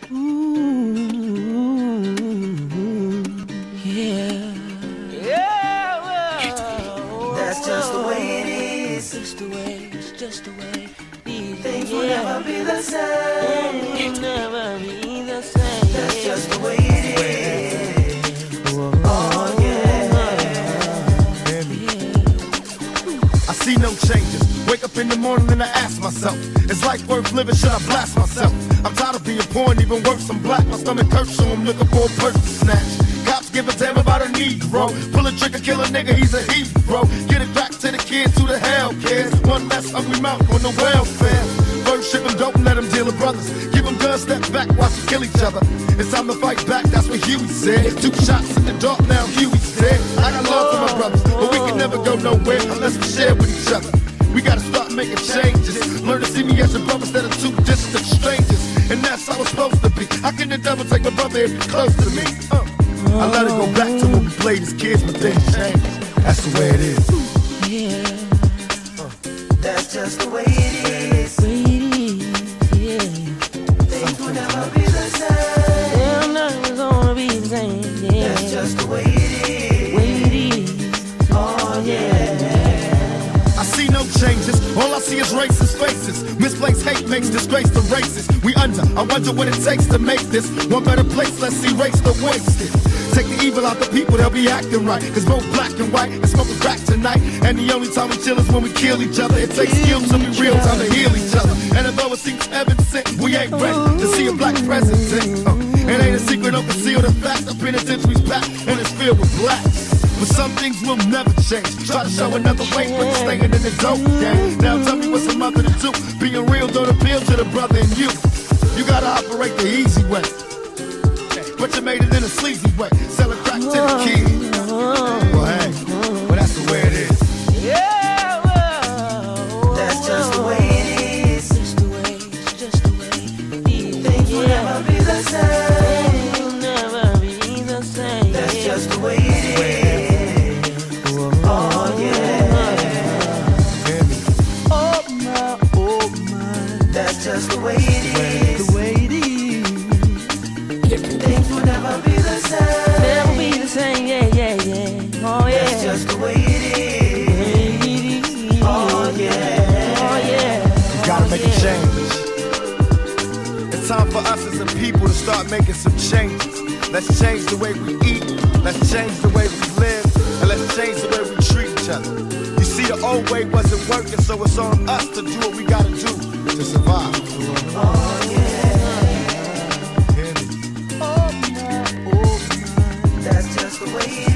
Yeah. That's just the way it is. It's just the way it is. Things will never be the same. Things will never be the same. That's just the way it is. Oh yeah. I see no changes. Wake up in the morning and I ask myself, is life worth living? Should I blast myself? I'm tired of being poor and even worse, I'm black. My stomach hurts, so I'm looking for a person to snatch. Cops give a damn about a Negro. Pull a trigger, kill a nigga, he's a hero. Get it back to the kids who the hell cares. One less hungry mouth on the welfare. First ship them dope and let them deal with brothers. Give them guns, step back, watch them kill each other. It's time to fight back, that's what Huey said. 2 shots in the dark, now Huey's dead. I got love for my brothers, but we can never go nowhere unless we share with each other. We gotta start making changes. Learn to see me as a brother instead of 2 distant strangers. And that's how it's supposed to be. How can the devil take my brother if he's close to me? I let it go back to when we played as kids, but things change. That's the way it is. That's just the way it is. Things will never be the same. They're never gonna be the same. That's just the way it is. Oh yeah. I see no changes, all I see is racist faces. Misplaced hate makes disgrace to races. We under, I wonder what it takes to make this one better place, let's erase the wasted. Take the evil out the people, they'll be acting right. Cause both black and white and smoking crack tonight. And the only time we chill is when we kill each other. It takes skills to be real, time to heal each other. And although it seems heaven sent, we ain't ready to see a black president. It ain't a secret, don't conceal the fact. The penitentiary's packed and it's filled with blacks. But some things will never change. Try to show another way, but you're staying in the dope game. Now tell me what's a mother to do. Being real don't appeal to the brother in you. You gotta operate the easy way, but you made it in a sleazy way. Selling crack to the kids. Well, hey, well that's the way it is. That's just the way it is. Things will never be the same. That's just the way it is. Oh yeah. Oh my. That's just the way it is. Things will never be the same. Never be the same, yeah. Oh yeah. That's just the way it is. Oh yeah. You gotta make a change. It's time for us as a people to start making some changes. Let's change the way we eat. Let's change the way we live. And let's change the way we treat each other. You see, the old way wasn't working, so it's on us to do what we gotta do to survive. Oh yeah. That's just the way it is.